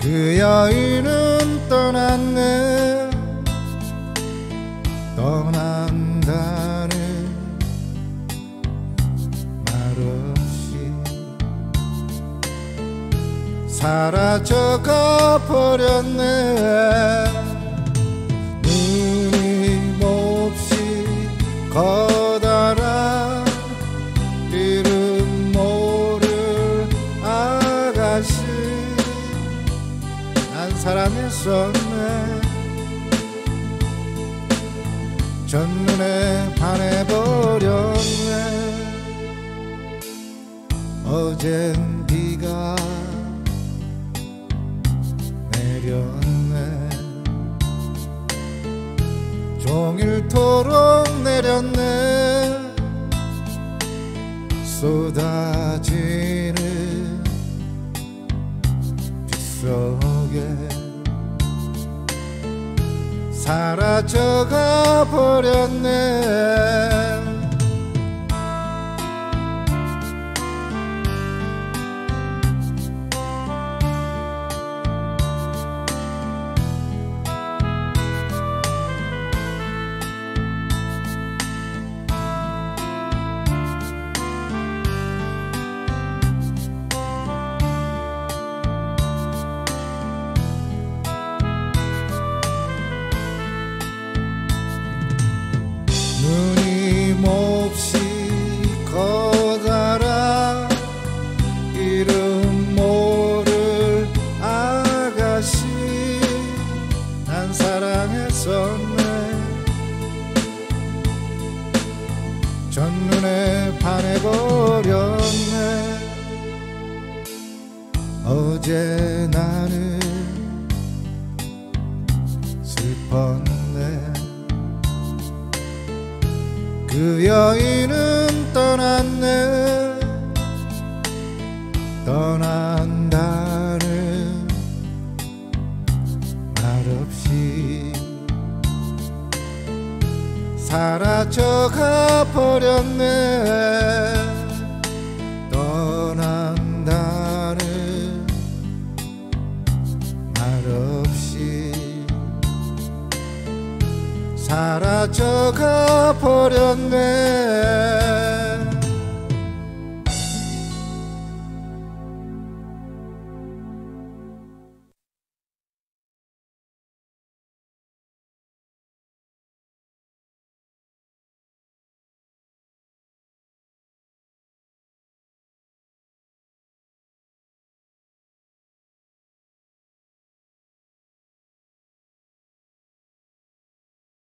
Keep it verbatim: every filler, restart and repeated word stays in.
그 여인은 떠났네. 떠난다는 말 없이 사라져가 버렸네. 끊임없이 커다란 이름 모를 아가씨, 난 사랑했었네. 첫눈에 반해버렸네. 어젠 비가 내렸네. 종일토록 내렸네. 쏟아지는 빗 속에 사라져가 버렸네. 끊임없이 커다란 이름 모를 아가씨, 난 사랑했었네. 첫눈에 반해버렸네. 어제 나는 슬펐네. 그 여인은 떠났네. 떠난다는 말 없이 사라져가 버렸네. 떠난다는 말 없이 사라져가 버렸네.